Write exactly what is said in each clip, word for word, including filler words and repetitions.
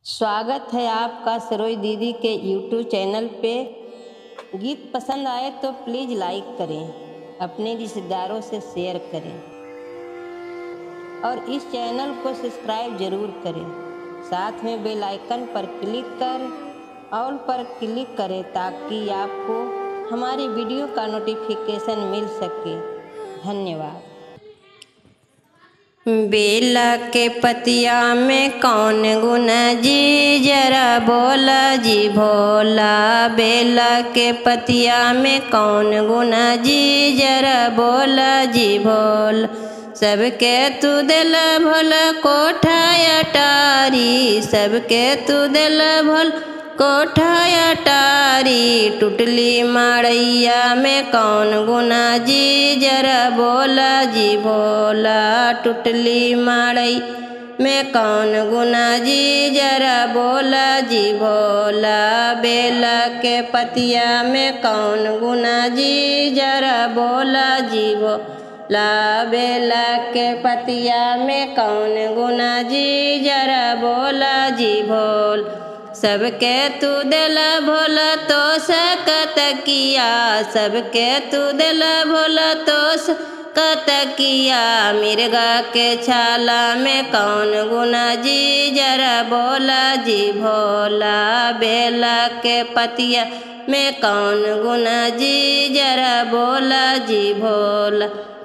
स्वागत है आपका सरोज दीदी के यूट्यूब चैनल पे। गीत पसंद आए तो प्लीज़ लाइक करें, अपने रिश्तेदारों से शेयर करें और इस चैनल को सब्सक्राइब ज़रूर करें। साथ में बेल आइकन पर क्लिक कर ऑल पर क्लिक करें ताकि आपको हमारी वीडियो का नोटिफिकेशन मिल सके। धन्यवाद। बेला के पतिया में कौन गुना जी, जरा बोला जी भोला। बेला के पतिया में कौन गुना जी, जरा बोला जी भोला। सबके तू दिला भोला कोठा अटारी, सबके तू दिला भोला कोठा अटारी। टुटली माड़ैया में कौन गुना जी, जरा बोला जी भोला। टुटली माड़ई में कौन गुना जी, जरा बोला जी भोला। बेला के पतिया में कौन गुना जी, जरा बोला जी भोला। बेला के पतिया में कौन गुना जी, जरा बोला जी भोला। सबके तू दिला भोला तो सकत किया, सबके तू दिला भोला तो सकत किया। मिर्गा के छाला में कौन गुना जी, जरा बोला जी भोला। बेला के पतिया में कौन गुना जी, जरा बोला जी भोला।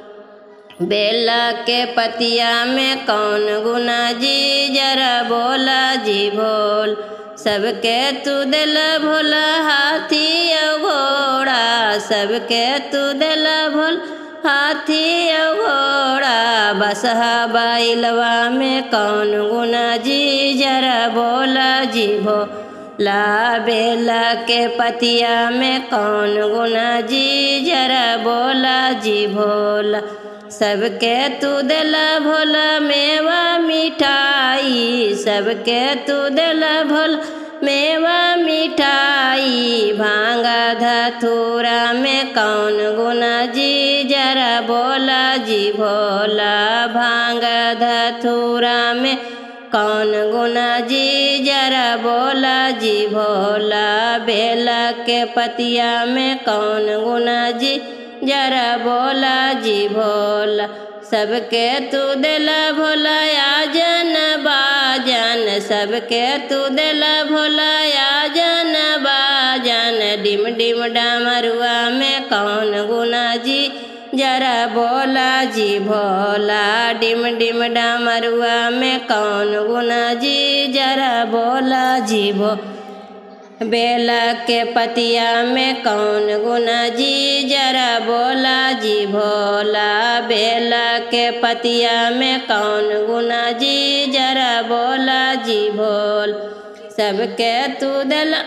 बेला के पतिया में कौन गुना जी, जरा बोला जी भोला। सबके तू दिला भोला हाथी घोड़ा, सबके तू दिला भोला हाथी घोड़ा। बसहा बैलवा में कौन गुना जी, जरा बोला जी भोला। बेला के पतिया में कौन गुना जी, जरा बोला जी भोला। सबके तू दिला भोला मेवा मिठाई, सबके तू दिला भोला मेवा मिठाई। भांगा धतूरा में कौन गुना जी, जरा बोला जी भोला। भांगा धतूरा में कौन गुना जी, जरा बोला जी भोला। बेला के पतिया में कौन गुना जी, जरा बोला जी भोला। सबके तू दिला भोला आजन बाजन, सबके तू दिला भोला आजन बाजन। डिम डिम डमरुआ में कौन गुना जी, जरा बोला जी भोला। डिम डिम डमरुआ में कौन गुना जी, जरा बोला जी भोला। बेला के पतिया में कौन गुना जी, जरा बोला जी भोला। बेला के पतिया में कौन गुना जी, जरा बोला जी भोला। सबके तू दिला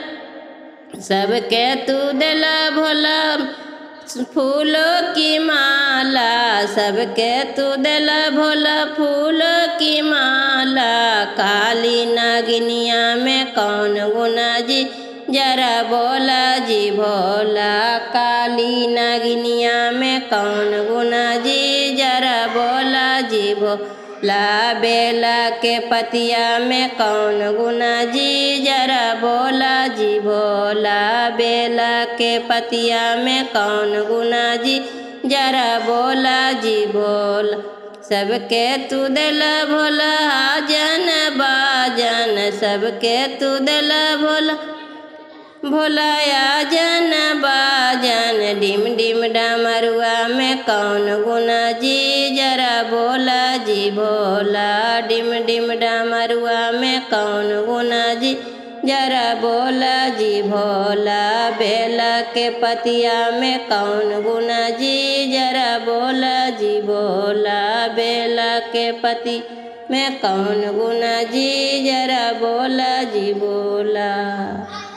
सबके तू दिला भोला फूलों की माला, सबके तू दिला भोला फूलों की माला। काली नागिनिया में कौन गुना जी, जरा बोला जी भोला। काली नागिनिया में कौन गुना जी, जरा बोला जी भोला। बेला के पतिया में कौन गुना जी, जरा बोला जी भोला। बेला के पतिया में कौन गुना जी, जरा बोला जी भोला। सबके तू दिला भोला आजन बाजन, सबके तू दिला भोला भोला आजन बाजन। डिम डिम डमरुआ में कौन गुना जी, जरा बोला जी भोला। डिम डिम डमरुआ में कौन गुना जी, जरा बोला जी भोला। बेला के पतिया में कौन गुना जी, जरा बोला जी भोला। बेला के पति में कौन गुना जी, जरा बोला जी भोला।